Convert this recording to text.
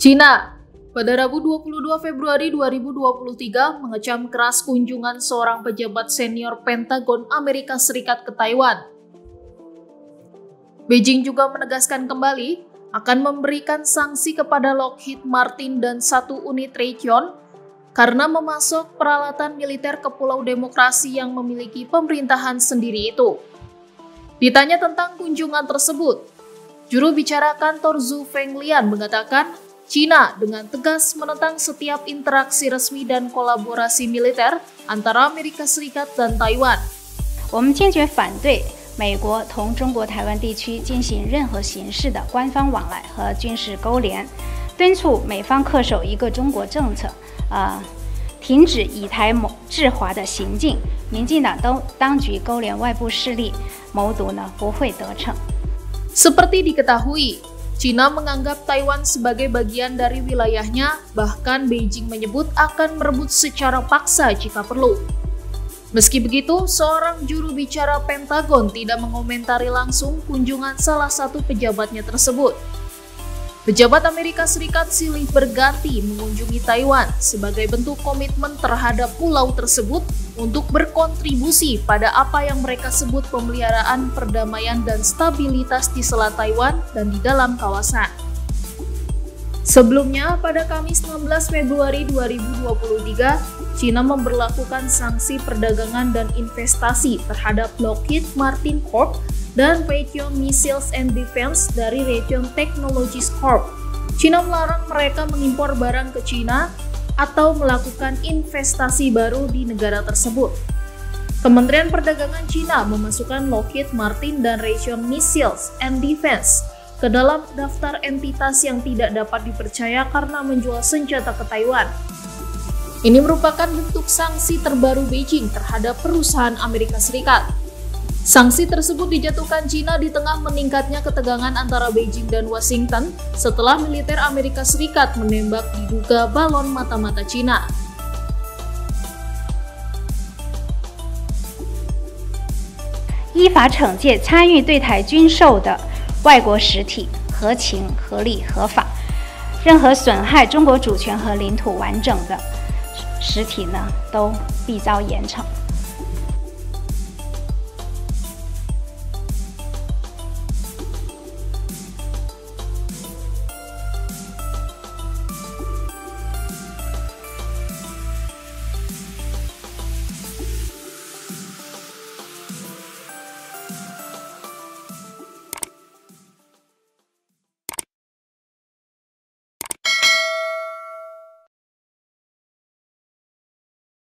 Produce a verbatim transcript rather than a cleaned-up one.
Cina pada Rabu dua puluh dua Februari dua ribu dua puluh tiga mengecam keras kunjungan seorang pejabat senior Pentagon Amerika Serikat ke Taiwan. Beijing juga menegaskan kembali akan memberikan sanksi kepada Lockheed Martin dan satu unit Raytheon karena memasok peralatan militer ke Pulau Demokrasi yang memiliki pemerintahan sendiri itu. Ditanya tentang kunjungan tersebut, juru bicara kantor Zhu Fenglian mengatakan Cina dengan tegas menentang setiap interaksi resmi dan kolaborasi militer antara Amerika Serikat dan Taiwan. 我们坚决反对美国同中国台湾地区进行任何形式的官方往来和军事勾连，敦促美方恪守一个中国政策，呃，停止以台制华的行径。民进党当当局勾连外部势力，谋独呢不会得逞。 Seperti diketahui, Cina menganggap Taiwan sebagai bagian dari wilayahnya, bahkan Beijing menyebut akan merebut secara paksa jika perlu. Meski begitu, seorang juru bicara Pentagon tidak mengomentari langsung kunjungan salah satu pejabatnya tersebut. Pejabat Amerika Serikat silih berganti mengunjungi Taiwan sebagai bentuk komitmen terhadap pulau tersebut untuk berkontribusi pada apa yang mereka sebut pemeliharaan perdamaian dan stabilitas di Selat Taiwan dan di dalam kawasan. Sebelumnya, pada Kamis enam belas Februari dua ribu dua puluh tiga, Cina memberlakukan sanksi perdagangan dan investasi terhadap Lockheed Martin Corp dan Raytheon Missiles and Defense dari Raytheon Technologies Corp. Cina melarang mereka mengimpor barang ke Cina atau melakukan investasi baru di negara tersebut. Kementerian Perdagangan Cina memasukkan Lockheed Martin dan Raytheon Missiles and Defense ke dalam daftar entitas yang tidak dapat dipercaya karena menjual senjata ke Taiwan. Ini merupakan bentuk sanksi terbaru Beijing terhadap perusahaan Amerika Serikat. Sanksi tersebut dijatuhkan Cina di tengah meningkatnya ketegangan antara Beijing dan Washington setelah militer Amerika Serikat menembak diduga balon mata-mata Cina. 依法惩戒参与对台军售的外国实体，合情、合理、合法。任何损害中国主权和领土完整的实体呢，都必遭严惩。